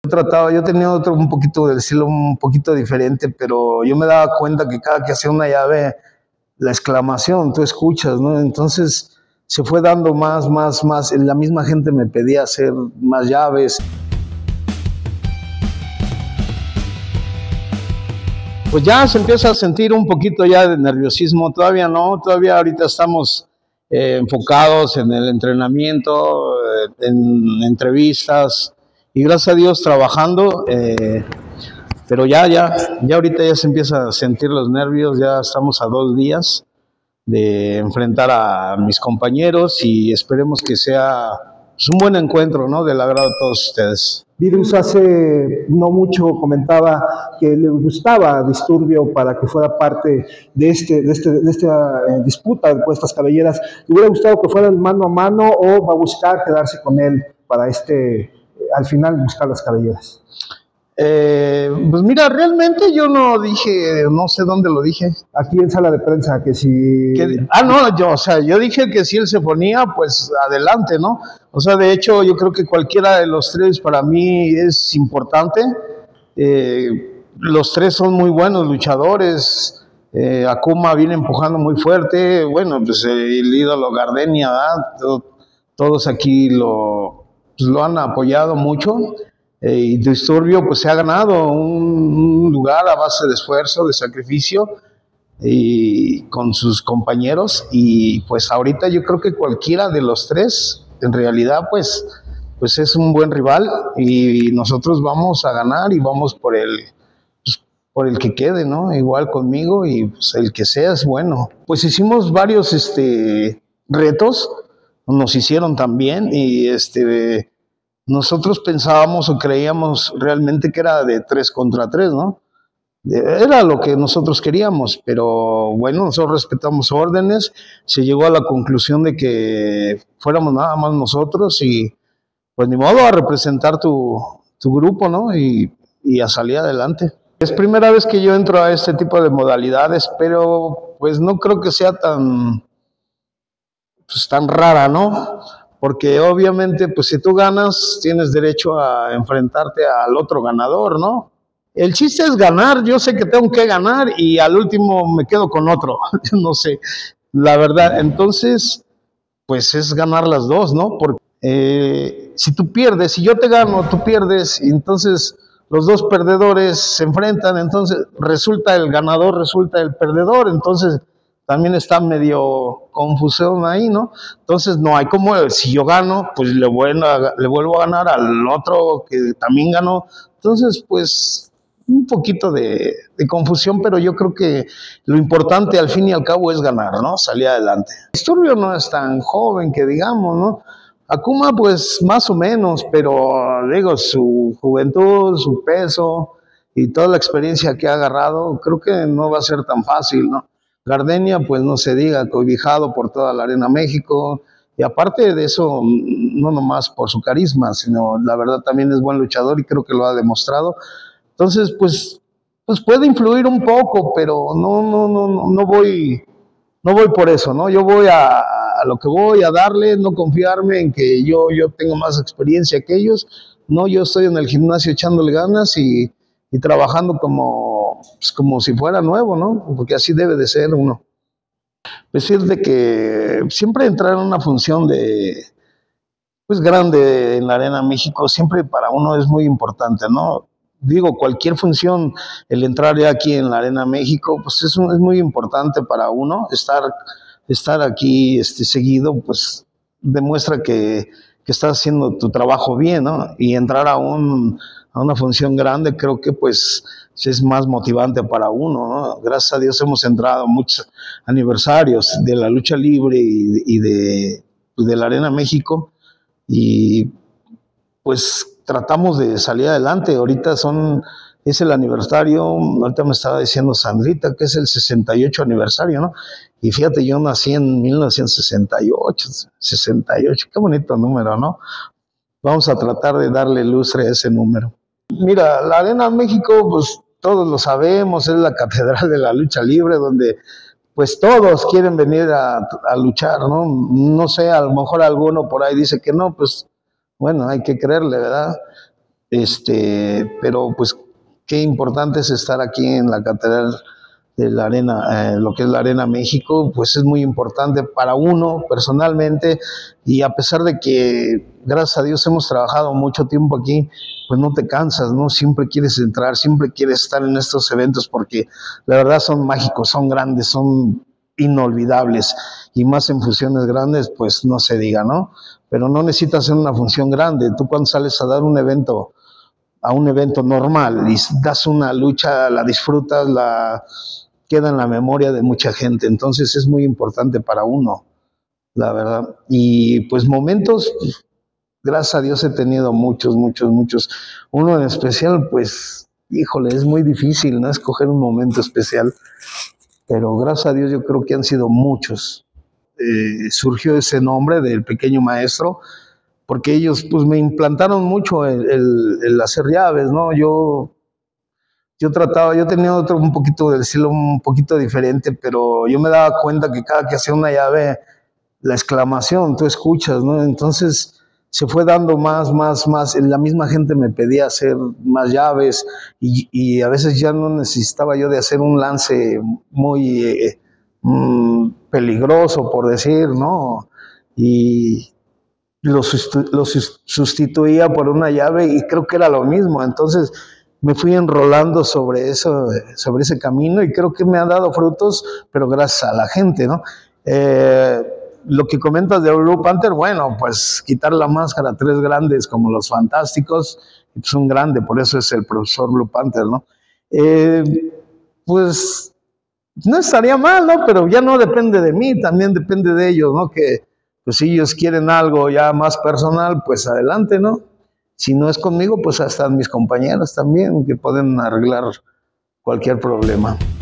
Yo tenía un poquito del estilo un poquito diferente, pero yo me daba cuenta que cada que hacía una llave, la exclamación, tú escuchas, ¿no? Entonces se fue dando más, la misma gente me pedía hacer más llaves. Pues ya se empieza a sentir un poquito ya de nerviosismo, todavía no, todavía ahorita estamos enfocados en el entrenamiento, en entrevistas y gracias a Dios trabajando, pero ya ahorita ya se empieza a sentir los nervios, ya estamos a 2 días de enfrentar a mis compañeros y esperemos que sea pues, un buen encuentro, ¿no? Del agrado de todos ustedes. Virus hace no mucho comentaba que le gustaba Disturbio para que fuera parte de esta disputa por estas cabelleras. ¿Le hubiera gustado que fueran mano a mano o va a buscar quedarse con él para al final buscar las cabelleras? Pues mira, realmente yo no dije, no sé dónde lo dije. Aquí en sala de prensa, que si... yo dije que si él se ponía, pues adelante, ¿no? O sea, de hecho, yo creo que cualquiera de los tres para mí es importante. Los tres son muy buenos luchadores. Akuma viene empujando muy fuerte. Bueno, pues el ídolo Gardenia, ¿verdad? Todos aquí lo han apoyado mucho. Y Disturbio pues se ha ganado un lugar a base de esfuerzo, de sacrificio y con sus compañeros y pues ahorita yo creo que cualquiera de los tres en realidad pues es un buen rival y nosotros vamos a ganar y vamos por el que quede, ¿no? Igual conmigo y pues, el que sea es bueno. Pues hicimos varios retos, nos hicieron también y nosotros pensábamos o creíamos realmente que era de 3 contra 3, ¿no? Era lo que nosotros queríamos, pero bueno, nosotros respetamos órdenes, se llegó a la conclusión de que fuéramos nada más nosotros y pues ni modo a representar tu grupo, ¿no? Y a salir adelante. Es primera vez que yo entro a este tipo de modalidades, pero pues no creo que sea tan rara, ¿no? Porque obviamente, pues si tú ganas, tienes derecho a enfrentarte al otro ganador, ¿no? El chiste es ganar, yo sé que tengo que ganar y al último me quedo con otro, no sé, la verdad. Entonces, pues es ganar las dos, ¿no? Porque si tú pierdes, si yo te gano, tú pierdes, y entonces los dos perdedores se enfrentan, entonces resulta el ganador, resulta el perdedor, entonces también está medio confusión ahí, ¿no? Entonces no hay como, si yo gano, pues le vuelvo a ganar al otro que también ganó. Entonces, pues un poquito de confusión, pero yo creo que lo importante al fin y al cabo es ganar, ¿no? Salir adelante. Disturbio no es tan joven que digamos, ¿no? Akuma pues más o menos, pero digo, su juventud, su peso y toda la experiencia que ha agarrado, creo que no va a ser tan fácil, ¿no? Gardenia, pues no se diga, cobijado por toda la Arena México, y aparte de eso, no nomás por su carisma, sino la verdad también es buen luchador y creo que lo ha demostrado. Entonces, pues puede influir un poco, pero no voy por eso, ¿no? Yo voy a lo que voy a darle, no confiarme en que yo tengo más experiencia que ellos. No, yo estoy en el gimnasio echándole ganas y trabajando como si fuera nuevo, ¿no? Porque así debe de ser uno. Decirte que siempre entrar en una función pues grande en la Arena México, siempre para uno es muy importante, ¿no? Digo, cualquier función, el entrar ya aquí en la Arena México, pues es muy importante para uno. Estar aquí seguido, pues demuestra que estás haciendo tu trabajo bien, ¿no? Y entrar a una función grande creo que pues es más motivante para uno, ¿no? Gracias a Dios hemos entrado a muchos aniversarios de la lucha libre y de la Arena México y pues tratamos de salir adelante. Ahorita es el aniversario, ahorita me estaba diciendo Sandrita que es el 68 aniversario, ¿no? Y fíjate, yo nací en 1968, qué bonito número, ¿no? Vamos a tratar de darle lustre a ese número. Mira, la Arena México, pues todos lo sabemos, es la catedral de la lucha libre, donde pues todos quieren venir a luchar, ¿no? No sé, a lo mejor alguno por ahí dice que no, pues bueno, hay que creerle, ¿verdad? Pero pues qué importante es estar aquí en la Catedral de la Arena, lo que es la Arena México, pues es muy importante para uno personalmente, y a pesar de que, gracias a Dios, hemos trabajado mucho tiempo aquí, pues no te cansas, ¿no? Siempre quieres entrar, siempre quieres estar en estos eventos, porque la verdad son mágicos, son grandes, son inolvidables, y más en funciones grandes, pues no se diga, ¿no? Pero no necesitas hacer una función grande. Tú cuando sales a dar un evento, a un evento normal, y das una lucha, la disfrutas, queda en la memoria de mucha gente. Entonces es muy importante para uno, la verdad. Y pues momentos, gracias a Dios he tenido muchos, muchos, muchos. Uno en especial, pues, híjole, es muy difícil, ¿no? Escoger un momento especial, pero gracias a Dios yo creo que han sido muchos. Surgió ese nombre del pequeño maestro, porque ellos pues me implantaron mucho el hacer llaves, ¿no? Yo tenía un poquito del estilo un poquito diferente, pero yo me daba cuenta que cada que hacía una llave, la exclamación, tú escuchas, ¿no? Entonces se fue dando más, la misma gente me pedía hacer más llaves, y a veces ya no necesitaba yo de hacer un lance muy peligroso, por decir, ¿no? Y lo sustituía por una llave, y creo que era lo mismo. Entonces me fui enrolando sobre eso, sobre ese camino, y creo que me ha dado frutos, pero gracias a la gente, ¿no? Lo que comentas de Blue Panther, bueno, pues quitar la máscara a tres grandes como los Fantásticos, es un grande, por eso es el profesor Blue Panther, ¿no? Pues no estaría mal, ¿no? Pero ya no depende de mí, también depende de ellos, ¿no? Que pues si ellos quieren algo ya más personal, pues adelante, ¿no? Si no es conmigo, pues hasta mis compañeros también, que pueden arreglar cualquier problema.